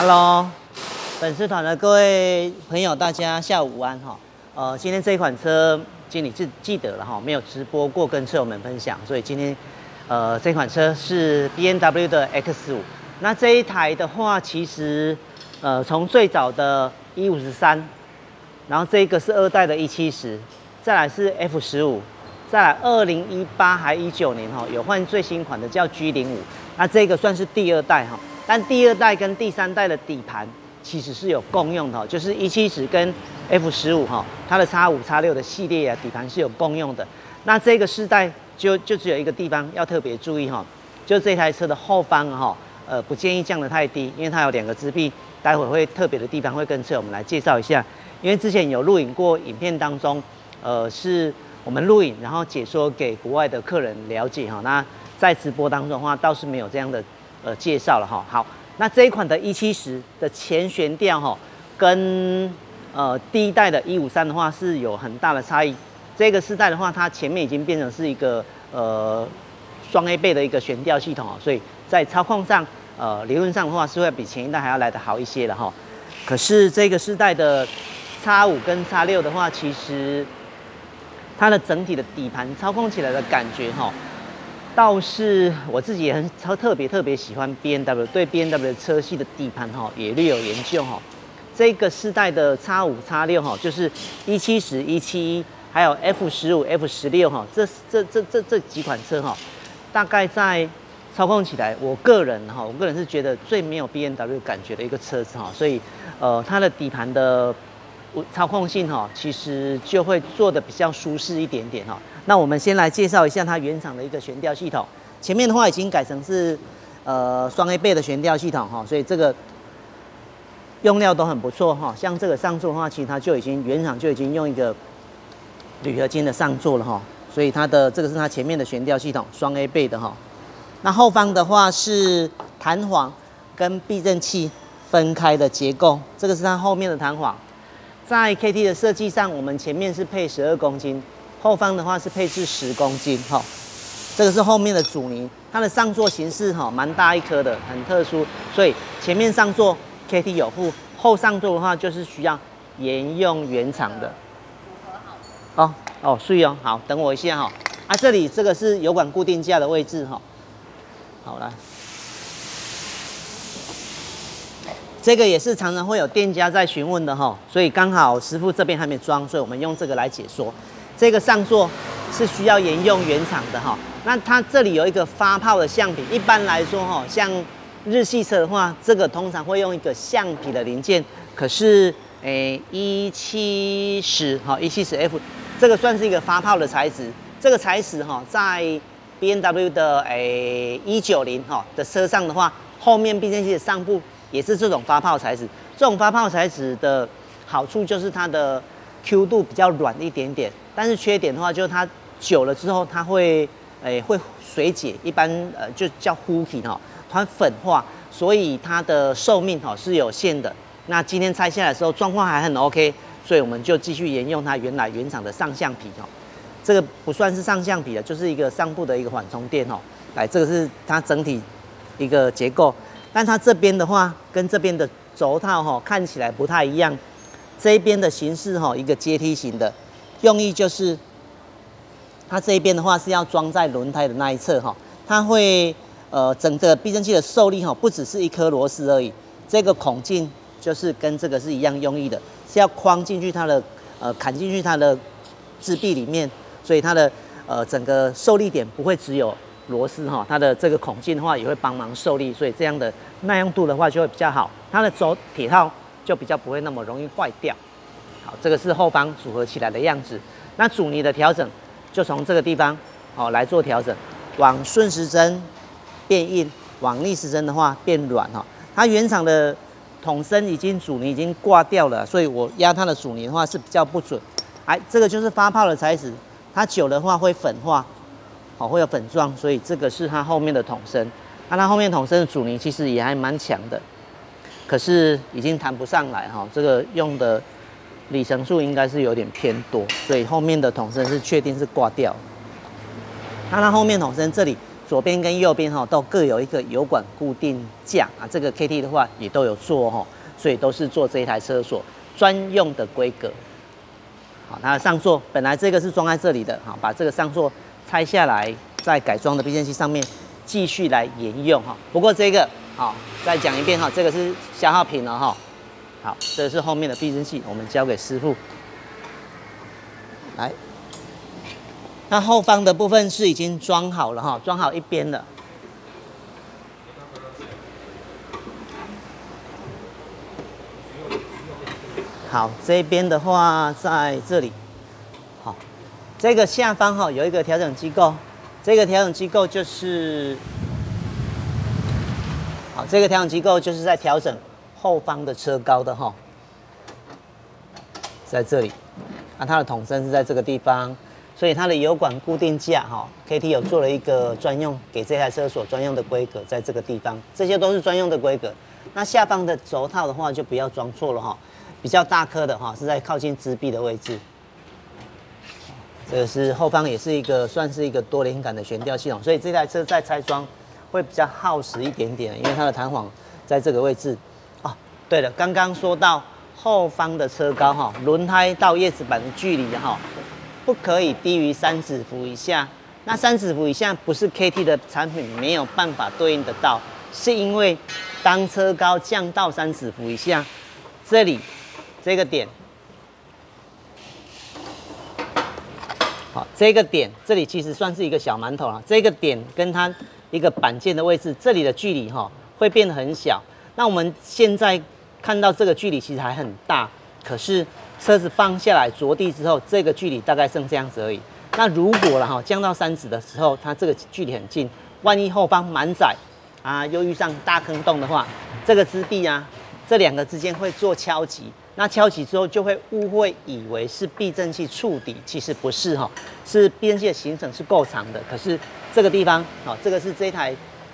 Hello， 粉丝团的各位朋友，大家下午午安哈。今天这一款车经理记得了哈，没有直播过跟车友们分享，所以今天这款车是 BMW 的 X5。那这一台的话，其实从最早的153，然后这个是2代的170，再来是 F15， 再来2018还19年哈有换最新款的叫 G05， 那这个算是第2代哈。但第2代跟第3代的底盘其实是有共用的，就是170跟 F15哈，它的 X5、X6的系列啊底盘是有共用的。那这个世代就只有一个地方要特别注意哈，就这台车的后方哈，不建议降得太低，因为它有2个支臂，待会会特别的地方会跟车友们来介绍一下。因为之前有录影过影片当中，是我们录影然后解说给国外的客人了解哈。那在直播当中的话，倒是没有这样的介绍了哈。好，那这一款的170的前悬吊哈，跟第1代的153的话是有很大的差异。这个世代的话，它前面已经变成是一个双 A 倍的一个悬吊系统哦，所以在操控上理论上的话是会比前1代还要来得好一些的哈。可是这个世代的 X5 跟 X6的话，其实它的整体的底盘操控起来的感觉哈。倒是我自己也很特别喜欢 BMW， 对 BMW 的车系的底盘哈也略有研究哈。这个世代的 X5、X6哈，就是170、171，还有 F15、F16哈，这几款车哈，大概在操控起来，我个人是觉得最没有 BMW 感觉的一个车子哈，所以它的底盘的操控性哈，其实就会做的比较舒适一点点哈。那我们先来介绍一下它原厂的一个悬吊系统。前面的话已经改成是双 A 倍的悬吊系统哈，所以这个用料都很不错哈。像这个上座的话，其实它原厂就已经用一个铝合金的上座了哈，所以它的这个是它前面的悬吊系统，双 A 倍的哈。那后方的话是弹簧跟避震器分开的结构，这个是它后面的弹簧。在 KT 的设计上，我们前面是配12公斤。后方的话是配置10公斤哈，这个是后面的阻尼，它的上座形式哈蛮大一颗的，很特殊，所以前面上座 KT 有附，后上座的话就是需要沿用原厂的。哦，是哦，好，等我一下哈。这里这个是油管固定架的位置哈。好来，这个也是常常会有店家在询问的哈，所以刚好师傅这边还没装，所以我们用这个来解说。这个上座是需要沿用原厂的哈，那它这里有一个发泡的橡皮，一般来说哈，像日系车的话，这个通常会用一个橡皮的零件，可是170哈170F 这个算是一个发泡的材质，这个材质哈在 BMW 的190哈的车上的话，后面避震器的上部也是这种发泡材质，这种发泡材质的好处就是它的 Q 度比较软一点点。但是缺点的话，就是它久了之后，它会水解，一般就叫糊体哈，它粉化，所以它的寿命哈是有限的。那今天拆下来的时候状况还很 OK， 所以我们就继续沿用它原厂的上橡皮哈。这个不算是上橡皮的，就是一个上部的一个缓冲垫哈。来，这个是它整体一个结构，但它这边的话跟这边的轴套哈看起来不太一样，这一边的形式哈一个阶梯型的。用意就是，它这一边的话是要装在轮胎的那一侧哈，它会整个避震器的受力哈，不只是一颗螺丝而已，这个孔径就是跟这个是一样用意的，是要框进去它的砍进去它的支臂里面，所以它的整个受力点不会只有螺丝哈，它的这个孔径的话也会帮忙受力，所以这样的耐用度的话就会比较好，它的铁套就比较不会那么容易坏掉。好，这个是后方组合起来的样子。那阻尼的调整就从这个地方来做调整，往顺时针变硬，往逆时针的话变软哈。它原厂的筒身阻尼已经挂掉了，所以我压它的阻尼的话是比较不准。这个就是发泡的材质，它久的话会粉化，会有粉状，所以这个是它后面的筒身。那它后面筒身的阻尼其实也还蛮强的，可是已经弹不上来哈。这个用的里程数应该是有点偏多，所以后面的筒身是确定是挂掉。那它后面筒身这里左边跟右边哈都各有一个油管固定架啊，这个 KT 的话也都有做哈，所以都是做这一台车所专用的规格。好，它的上座本来这个是装在这里的，好，把这个上座拆下来，在改装的避震器上面继续来沿用哈。不过这个好，再讲一遍哈，这个是消耗品了哈。好，这是后面的避震器，我们交给师傅来。那后方的部分是已经装好了哈，装好一边了。好，这边的话在这里，好，这个下方哈有一个调整机构，这个调整机构就是，好，这个调整机构就是在调整后方的车高的哈，在这里，那它的筒身是在这个地方。所以它的油管固定架哈 ，KT 有做了一个专用给这台车所专用的规格，在这个地方，这些都是专用的规格。那下方的轴套的话，就不要装错了哈，比较大颗的哈，是在靠近支臂的位置。这个是后方也是一个算是一个多连杆的悬吊系统，所以这台车在拆装会比较耗时一点点，因为它的弹簧在这个位置。哦，对了，刚刚说到后方的车高哈，轮胎到叶子板的距离哈。不可以低于3指幅以下。那3指幅以下不是 KT 的产品没有办法对应得到，是因为当车高降到3指幅以下，这里这个点，好，这个点这里其实算是一个小馒头了。这个点跟它一个板件的位置，这里的距离哈会变得很小。那我们现在看到这个距离其实还很大，可是车子放下来着地之后，这个距离大概剩这样子而已。那如果了哈降到3指的时候，它这个距离很近，万一后方满载啊，又遇上大坑洞的话，这个支臂啊，这两个之间会做敲击。那敲击之后就会误会以为是避震器触底，其实不是哈，是避震器的行程是够长的，可是这个地方哦，这个是这一台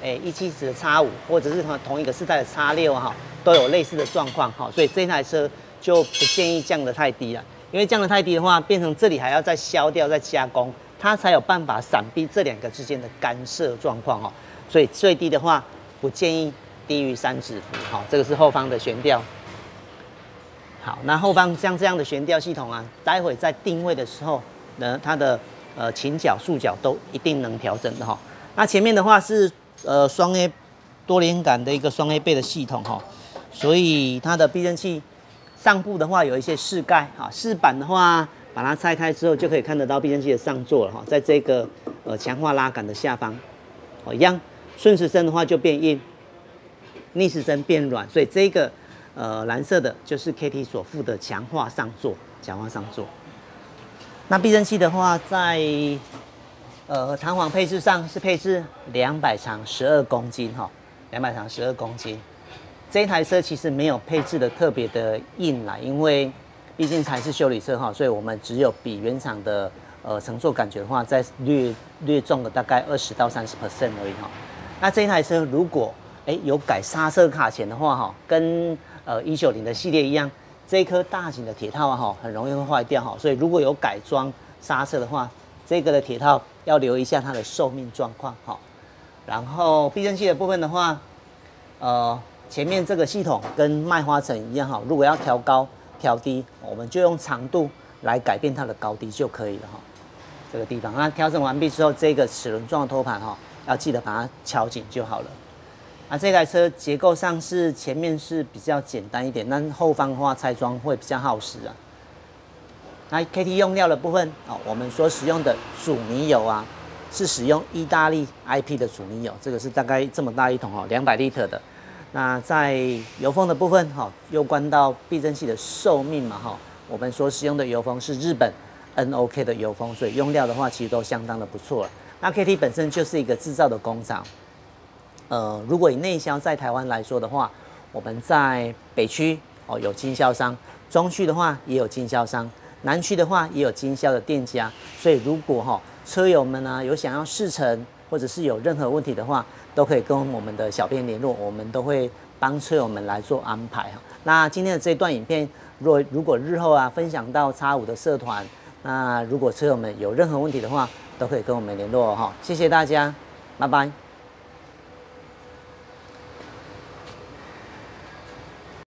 170的 X5，或者是同一个世代的 X6哈，都有类似的状况哈，所以这台车就不建议降得太低了，因为降得太低的话，变成这里还要再削掉、再加工，它才有办法闪避这两个之间的干涉状况哦。所以最低的话，不建议低于3指幅。好，这个是后方的悬吊。好，那后方像这样的悬吊系统啊，待会在定位的时候呢，它的倾角、束角都一定能调整的哈。那前面的话是双 A 多连杆的一个双 A 背的系统哈，所以它的避震器。上部的话有一些饰盖，哈，饰板的话把它拆开之后就可以看得到避震器的上座了哈，在这个强化拉杆的下方，哦一样，顺时针的话就变硬，逆时针变软，所以这个蓝色的就是 KT 所附的强化上座，强化上座。那避震器的话，在弹簧配置上是配置200长12公斤哈，200长12公斤。这一台车其实没有配置的特别的硬啦，因为毕竟才是修理车哈，所以我们只有比原厂的乘坐感觉的话，再略重了大概20到30% 而已哈。那这一台车如果有改刹车卡钳的话哈，跟190的系列一样，这一颗大型的铁套啊哈，很容易会坏掉哈，所以如果有改装刹车的话，这个的铁套要留意一下它的寿命状况哈。然后避震器的部分的话，前面这个系统跟麦花臣一样哈，如果要调高调低，我们就用长度来改变它的高低就可以了哈。这个地方，那调整完毕之后，这个齿轮状的托盘哈，要记得把它敲紧就好了。那这台车结构上是前面是比较简单一点，但后方的话拆装会比较耗时啊。那 KT 用料的部分哦，我们所使用的阻尼油啊，是使用意大利 IP 的阻尼油，这个是大概这么大一桶哦，200 L 的。那在油封的部分哈，又关到避震器的寿命嘛哈，我们所使用的油封是日本 NOK 的油封，所以用料的话其实都相当的不错了。那 KT 本身就是一个制造的工厂，如果以内销在台湾来说的话，我们在北区哦有经销商，中区的话也有经销商，南区的话也有经销的店家，所以如果车友们呢有想要试乘或者是有任何问题的话，都可以跟我们的小编联络，我们都会帮车友们来做安排哈。那今天的这段影片，如果日后啊分享到X5的社团，那如果车友们有任何问题的话，都可以跟我们联络哈。谢谢大家。 拜拜。